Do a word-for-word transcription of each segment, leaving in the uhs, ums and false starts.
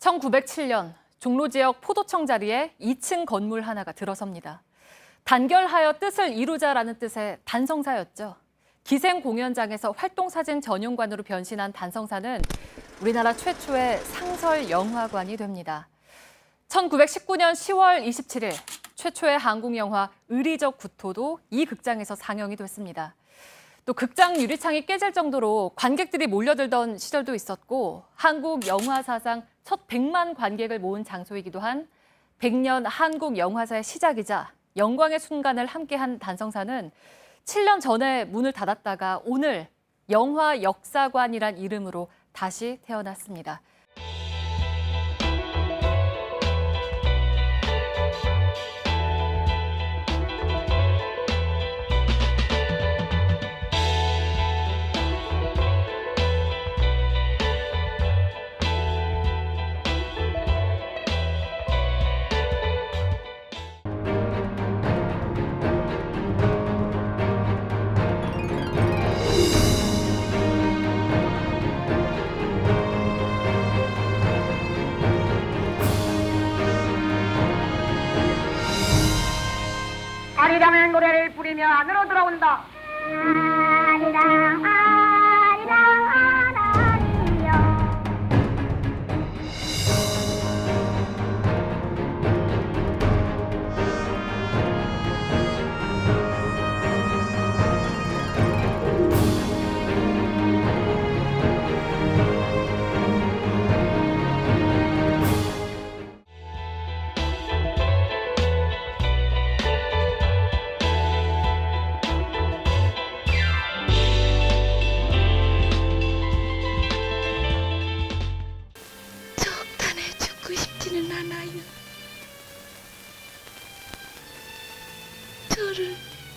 천구백칠 년 종로 지역 포도청 자리에 이 층 건물 하나가 들어섭니다. 단결하여 뜻을 이루자라는 뜻의 단성사였죠. 기생 공연장에서 활동사진 전용관으로 변신한 단성사는 우리나라 최초의 상설 영화관이 됩니다. 천구백십구 년 시월 이십칠일 최초의 한국 영화 의리적 구토도 이 극장에서 상영이 됐습니다. 또 극장 유리창이 깨질 정도로 관객들이 몰려들던 시절도 있었고 한국 영화 사상 첫 백만 관객을 모은 장소이기도 한 백 년 한국 영화사의 시작이자 영광의 순간을 함께한 단성사는 칠 년 전에 문을 닫았다가 오늘 영화 역사관이란 이름으로 다시 태어났습니다. 아리랑의 노래를 부리며 안으로 들어온다. 아리랑 아리랑 아라리요. 저를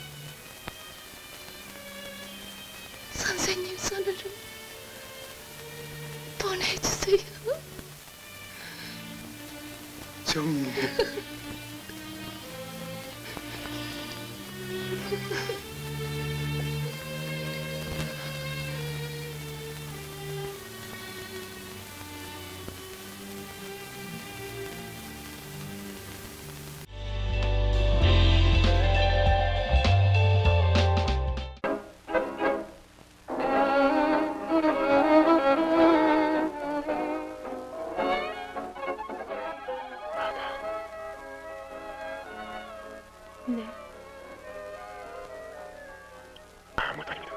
선생님 손으로 보내주세요. 정리. 네. 아무것도 아닙니다.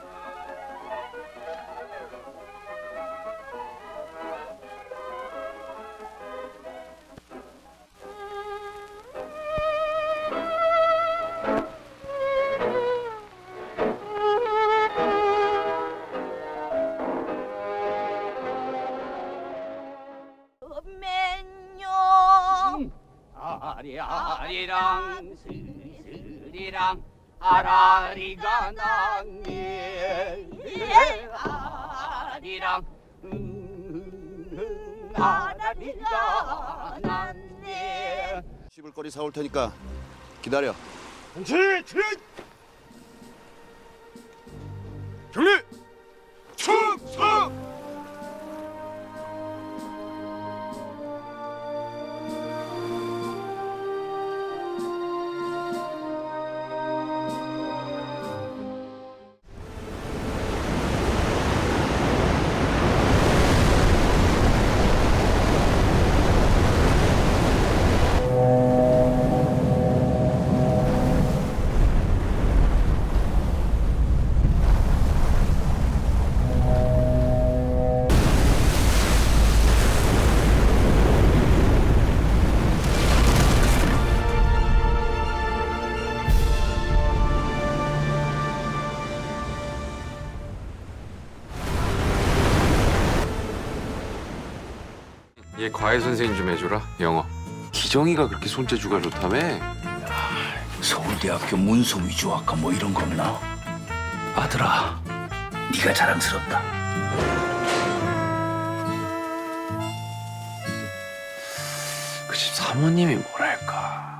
아리아리랑 스리랑 아라리가 났네. 아리랑 음, 아라리가 났네. 씹을 거리 사올 테니까 기다려. 정치 출연. 경례 충성. 얘 과외 선생님 좀 해줘라, 영어. 기정이가 그렇게 손재주가 좋다며? 서울대학교 문서 위조학과 뭐 이런 거구나. 아들아, 네가 자랑스럽다. 그 집 사모님이 뭐랄까.